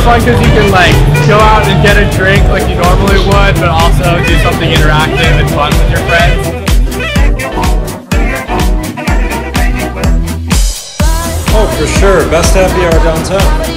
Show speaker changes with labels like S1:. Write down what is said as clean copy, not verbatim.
S1: fun because you can like go out and get a drink like you normally would, but also do something interactive and fun with your friends.
S2: Oh, for sure. Best happy hour downtown.